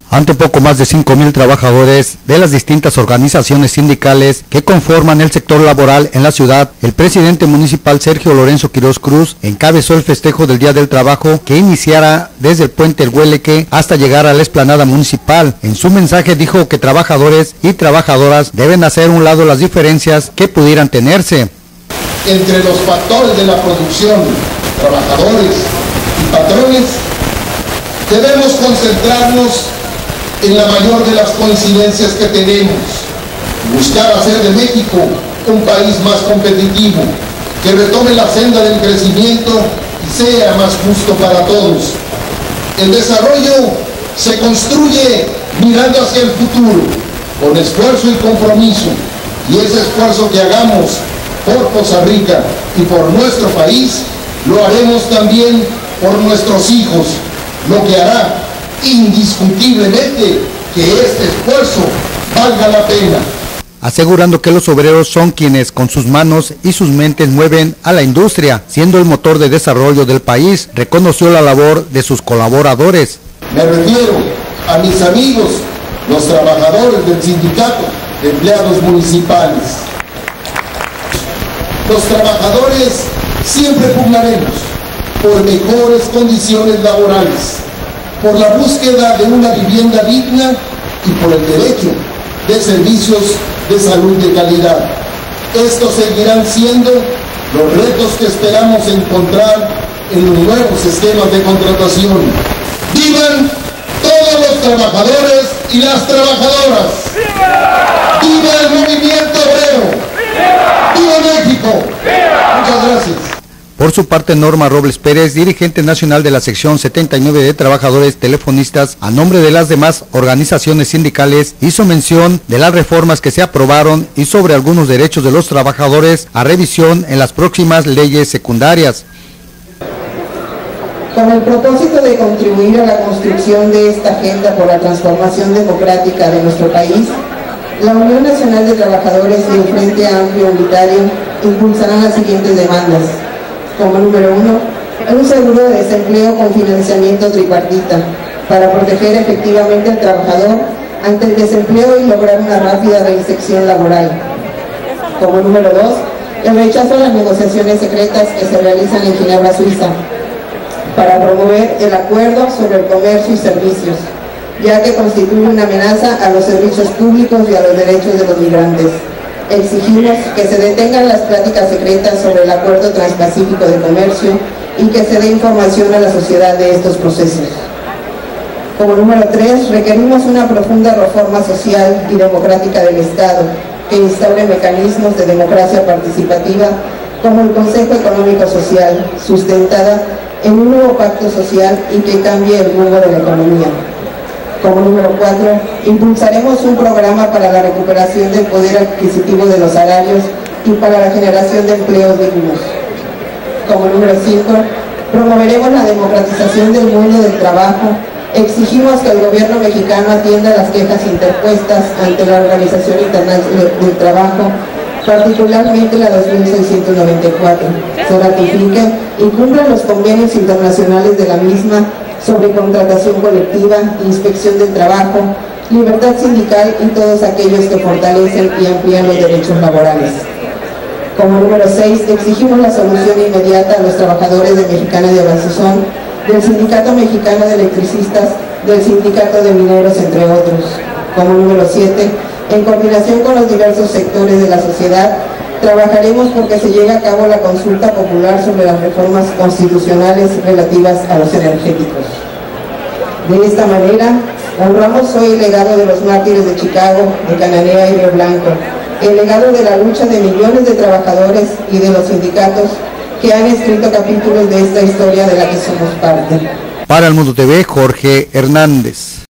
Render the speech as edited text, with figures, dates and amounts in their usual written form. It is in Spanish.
Ante poco más de 5,000 trabajadores de las distintas organizaciones sindicales que conforman el sector laboral en la ciudad, el presidente municipal Sergio Lorenzo Quiroz Cruz encabezó el festejo del Día del Trabajo que iniciara desde el puente El Hueleque hasta llegar a la explanada municipal. En su mensaje dijo que trabajadores y trabajadoras deben hacer a un lado las diferencias que pudieran tenerse. Entre los factores de la producción, trabajadores y patrones, debemos concentrarnos en la mayor de las coincidencias que tenemos, buscar hacer de México un país más competitivo, que retome la senda del crecimiento y sea más justo para todos. El desarrollo se construye mirando hacia el futuro, con esfuerzo y compromiso, y ese esfuerzo que hagamos por Poza Rica y por nuestro país, lo haremos también por nuestros hijos, lo que hará indiscutiblemente que este esfuerzo valga la pena. Asegurando que los obreros son quienes con sus manos y sus mentes mueven a la industria, siendo el motor de desarrollo del país, reconoció la labor de sus colaboradores. Me refiero a mis amigos, los trabajadores del sindicato de empleados municipales. Los trabajadores siempre pugnaremos por mejores condiciones laborales, por la búsqueda de una vivienda digna y por el derecho de servicios de salud de calidad. Estos seguirán siendo los retos que esperamos encontrar en los nuevos esquemas de contratación. ¡Vivan todos los trabajadores y las trabajadoras! ¡Viva! ¡Viva el movimiento obrero! ¡Viva! ¡Viva México! ¡Viva! Muchas gracias. Por su parte, Norma Robles Pérez, dirigente nacional de la sección 79 de trabajadores telefonistas, a nombre de las demás organizaciones sindicales, hizo mención de las reformas que se aprobaron y sobre algunos derechos de los trabajadores a revisión en las próximas leyes secundarias. Con el propósito de contribuir a la construcción de esta agenda por la transformación democrática de nuestro país, la Unión Nacional de Trabajadores y el Frente Amplio Unitario impulsarán las siguientes demandas. Como número 1, un seguro de desempleo con financiamiento tripartita para proteger efectivamente al trabajador ante el desempleo y lograr una rápida reinserción laboral. Como número 2, el rechazo a las negociaciones secretas que se realizan en Ginebra, Suiza, para promover el acuerdo sobre el comercio y servicios, ya que constituye una amenaza a los servicios públicos y a los derechos de los migrantes. Exigimos que se detengan las pláticas secretas sobre el Acuerdo Transpacífico de Comercio y que se dé información a la sociedad de estos procesos. Como número 3, requerimos una profunda reforma social y democrática del Estado que instaure mecanismos de democracia participativa como el Consejo Económico Social, sustentada en un nuevo pacto social y que cambie el rumbo de la economía. Como número 4, impulsaremos un programa para la recuperación del poder adquisitivo de los salarios y para la generación de empleos dignos. Como número 5, promoveremos la democratización del mundo del trabajo. Exigimos que el gobierno mexicano atienda las quejas interpuestas ante la Organización Internacional del Trabajo, particularmente la 2694, se ratifique y cumpla los convenios internacionales de la misma sobre contratación colectiva, inspección del trabajo, libertad sindical y todos aquellos que fortalecen y amplían los derechos laborales. Como número 6, exigimos la solución inmediata a los trabajadores de Mexicana de Avanzazón, del Sindicato Mexicano de Electricistas, del Sindicato de Mineros, entre otros. Como número 7, en coordinación con los diversos sectores de la sociedad, trabajaremos porque se lleve a cabo la consulta popular sobre las reformas constitucionales relativas a los energéticos. De esta manera, honramos hoy el legado de los mártires de Chicago, de Cananea y Río Blanco, el legado de la lucha de millones de trabajadores y de los sindicatos que han escrito capítulos de esta historia de la que somos parte. Para El Mundo TV, Jorge Hernández.